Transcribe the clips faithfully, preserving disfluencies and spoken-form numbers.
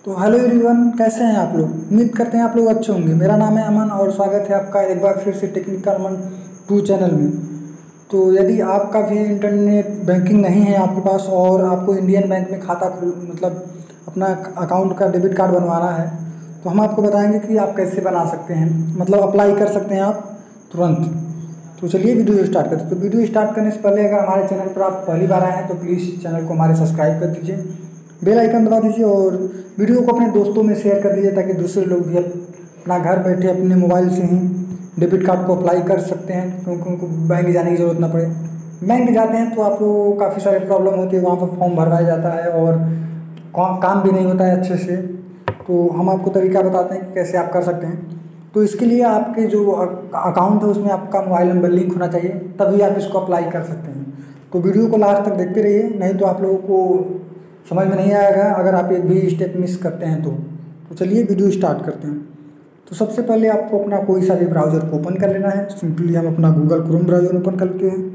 तो hello everyone, कैसे हैं आप लोग। उम्मीद करते हैं आप लोग अच्छे होंगे। मेरा नाम है अमन और स्वागत है आपका एक बार फिर से टेक्निकल अमन टू चैनल में। तो यदि आपका भी इंटरनेट बैंकिंग नहीं है आपके पास और आपको इंडियन बैंक में खाता खुल मतलब अपना अकाउंट का डेबिट कार्ड बनवाना है, तो हम आपको बताएंगे कि आप कैसे बना सकते हैं, मतलब अप्लाई कर सकते हैं आप तुरंत। तो चलिए वीडियो स्टार्ट करते हैं। तो वीडियो स्टार्ट करने से पहले अगर हमारे चैनल पर आप पहली बार आए हैं तो प्लीज़ चैनल को हमारे सब्सक्राइब कर दीजिए, बेल आइकन दबा दीजिए और वीडियो को अपने दोस्तों में शेयर कर दीजिए ताकि दूसरे लोग भी अपना घर बैठे अपने मोबाइल से ही डेबिट कार्ड को अप्लाई कर सकते हैं, क्योंकि उनको बैंक जाने की ज़रूरत ना पड़े। बैंक जाते हैं तो आप लोगों को काफ़ी सारे प्रॉब्लम होती है, वहाँ पर फॉर्म भरवाया जाता है और काम भी नहीं होता है अच्छे से। तो हम आपको तरीका बताते हैं कि कैसे आप कर सकते हैं। तो इसके लिए आपके जो अकाउंट है उसमें आपका मोबाइल नंबर लिंक होना चाहिए, तभी आप इसको अप्लाई कर सकते हैं। तो वीडियो को लास्ट तक देखते रहिए, नहीं तो आप लोगों को समझ में नहीं आएगा अगर आप एक भी स्टेप मिस करते हैं तो तो चलिए वीडियो स्टार्ट करते हैं। तो सबसे पहले आपको अपना कोई सा भी ब्राउज़र को ओपन कर लेना है। सिंपली हम अपना गूगल क्रोम ब्राउज़र ओपन करते हैं।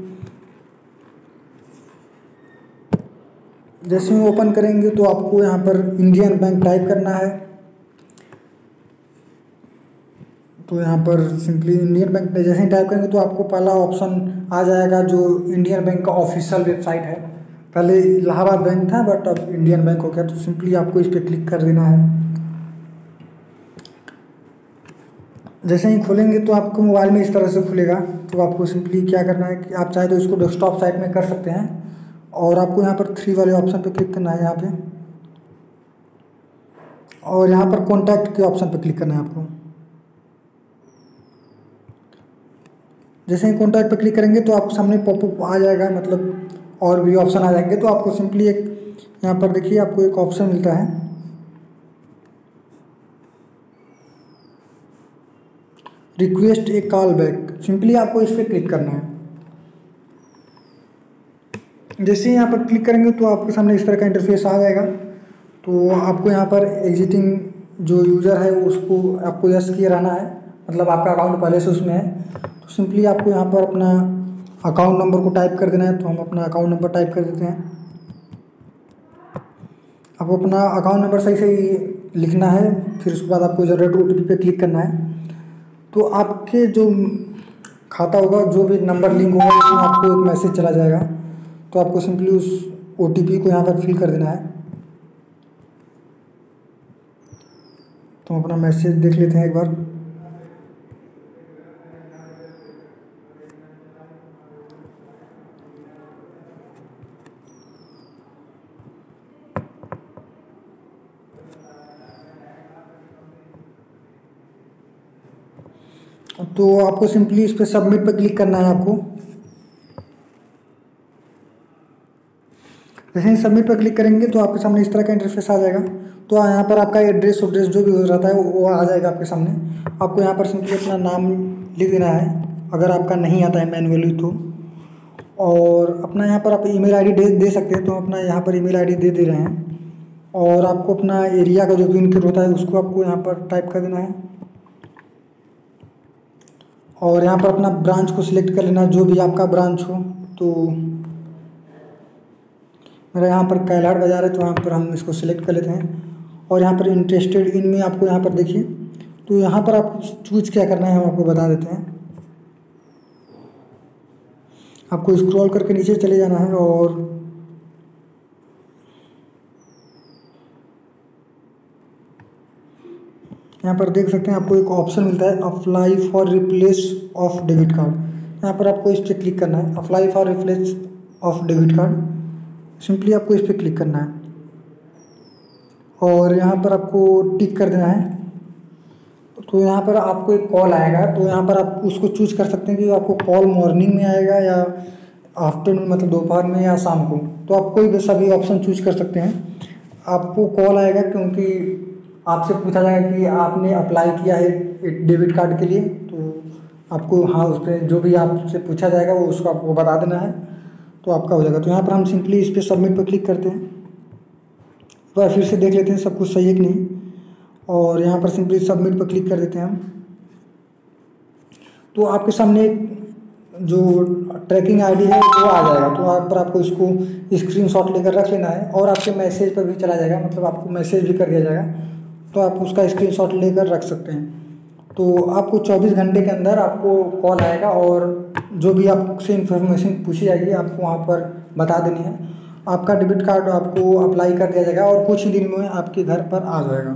जैसे ही ओपन करेंगे तो आपको यहाँ पर इंडियन बैंक टाइप करना है। तो यहाँ पर सिंपली इंडियन बैंक जैसे ही टाइप करेंगे तो आपको पहला ऑप्शन आ जाएगा जो इंडियन बैंक का ऑफिशियल वेबसाइट है। पहले इलाहाबाद बैंक था बट अब इंडियन बैंक हो गया, तो सिंपली आपको इस पर क्लिक कर देना है। जैसे ही खोलेंगे तो आपको मोबाइल में इस तरह से खुलेगा। तो आपको सिंपली क्या करना है कि आप चाहे तो इसको डेस्कटॉप साइट में कर सकते हैं और आपको यहाँ पर थ्री वाले ऑप्शन पर क्लिक करना है यहाँ पे, और यहाँ पर कॉन्टैक्ट के ऑप्शन पर क्लिक करना है आपको। जैसे ही कॉन्टैक्ट पर क्लिक करेंगे तो आपके सामने पॉपअप आ जाएगा, मतलब और भी ऑप्शन आ जाएंगे। तो आपको सिंपली एक यहाँ पर देखिए आपको एक ऑप्शन मिलता है request a call back. Simply आपको इस पर क्लिक करना है। जैसे ही यहाँ पर क्लिक करेंगे तो आपके सामने इस तरह का इंटरफेस आ जाएगा। तो आपको यहाँ पर एग्जिटिंग जो यूज़र है उसको आपको यस किए रहना है, मतलब आपका अकाउंट पहले से उसमें है। तो सिंपली आपको यहाँ पर अपना अकाउंट नंबर को टाइप कर देना है। तो हम अपना अकाउंट नंबर टाइप कर देते हैं। आपको अपना अकाउंट नंबर सही से लिखना है, फिर उसके बाद आपको जनरेट ओ टी पी पे क्लिक करना है। तो आपके जो खाता होगा, जो भी नंबर लिंक होगा, उसमें आपको एक मैसेज चला जाएगा। तो आपको सिंपली उस ओ टी पी को यहाँ पर फिल कर देना है। तो अपना मैसेज देख लेते हैं एक बार। तो आपको सिंपली इस पर सबमिट पर क्लिक करना है आपको। जैसे ही सबमिट पर क्लिक करेंगे तो आपके सामने इस तरह का इंटरफेस आ जाएगा। तो यहाँ पर आपका एड्रेस एड्रेस जो भी हो जाता है वो आ जाएगा आपके सामने। आपको यहाँ पर सिंपली अपना नाम लिख देना है अगर आपका नहीं आता है मैनुअली तो, और अपना यहाँ पर आप ईमेल आईडी दे दे सकते हैं। तो अपना यहाँ पर ईमेल आईडी दे दे रहे हैं, और आपको अपना एरिया का जो पिन कोड होता है उसको आपको यहाँ पर टाइप कर देना है, और यहाँ पर अपना ब्रांच को सिलेक्ट कर लेना, जो भी आपका ब्रांच हो। तो मेरा यहाँ पर कैलाड़ बाज़ार है तो यहाँ पर हम इसको सिलेक्ट कर लेते हैं, और यहाँ पर इंटरेस्टेड इन में आपको यहाँ पर देखिए। तो यहाँ पर आप चूज क्या करना है हम आपको बता देते हैं। आपको स्क्रॉल करके नीचे चले जाना है और यहाँ पर देख सकते हैं आपको एक ऑप्शन मिलता है apply for replace of debit card. यहाँ पर आपको इस पर क्लिक करना है, apply for replace of debit card. Simply आपको इस पर क्लिक करना है और यहाँ पर आपको टिक कर देना है। तो यहाँ पर आपको एक कॉल आएगा, तो यहाँ पर आप उसको चूज कर सकते हैं कि आपको कॉल मॉर्निंग में आएगा या आफ्टरनून, मतलब दोपहर में या शाम को। तो आप कोई भी सभी ऑप्शन चूज कर सकते हैं। आपको कॉल आएगा क्योंकि आपसे पूछा जाएगा कि आपने अप्लाई किया है डेबिट कार्ड के लिए। तो आपको हाँ उस पर जो भी आपसे पूछा जाएगा वो उसको आपको बता देना है, तो आपका हो जाएगा। तो यहाँ पर हम सिंपली इस पर सबमिट पर क्लिक करते हैं। एक बार फिर से देख लेते हैं सब कुछ सही है कि नहीं, और यहाँ पर सिंपली सबमिट पर क्लिक कर देते हैं हम। तो आपके सामने एक जो ट्रैकिंग आईडी है वो आ जाएगा। तो आप पर आपको इसको स्क्रीनशॉट लेकर रख लेना है और आपके मैसेज पर भी चला जाएगा, मतलब आपको मैसेज भी कर दिया जाएगा, तो आप उसका स्क्रीनशॉट लेकर रख सकते हैं। तो आपको चौबीस घंटे के अंदर आपको कॉल आएगा और जो भी आपसे इंफॉर्मेशन पूछी जाएगी आपको वहाँ पर बता देनी है। आपका डेबिट कार्ड आपको अप्लाई कर दिया जाएगा और कुछ ही दिन में आपके घर पर आ जाएगा।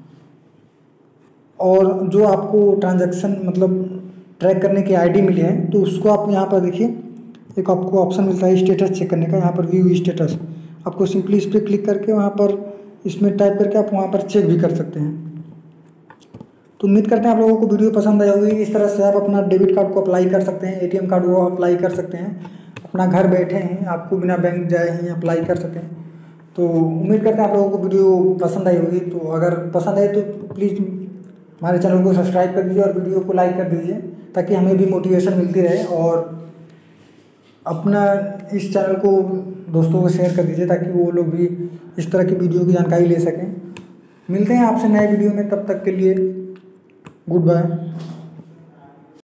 और जो आपको ट्रांजैक्शन मतलब ट्रैक करने की आईडी मिली है तो उसको आप यहाँ पर देखिए, एक आपको ऑप्शन मिलता है स्टेटस चेक करने का, यहाँ पर व्यू स्टेटस, आपको सिंपली इस पर क्लिक करके वहाँ पर इसमें टाइप करके आप वहाँ पर चेक भी कर सकते हैं। तो उम्मीद करते हैं आप लोगों को वीडियो पसंद आई होगी। इस तरह से आप अपना डेबिट कार्ड को अप्लाई कर सकते हैं, एटीएम कार्ड को अप्लाई कर सकते हैं, अपना घर बैठे हैं, आपको बिना बैंक जाए ही अप्लाई कर सकते हैं। तो उम्मीद करते हैं आप लोगों को वीडियो पसंद आई होगी। तो अगर पसंद आए तो प्लीज़ हमारे चैनल को सब्सक्राइब कर दीजिए और वीडियो को लाइक कर दीजिए ताकि हमें भी मोटिवेशन मिलती रहे, और अपना इस चैनल को दोस्तों को शेयर कर दीजिए ताकि वो लोग भी इस तरह की वीडियो की जानकारी ले सकें। मिलते हैं आपसे नए वीडियो में, तब तक के लिए गुड बाय।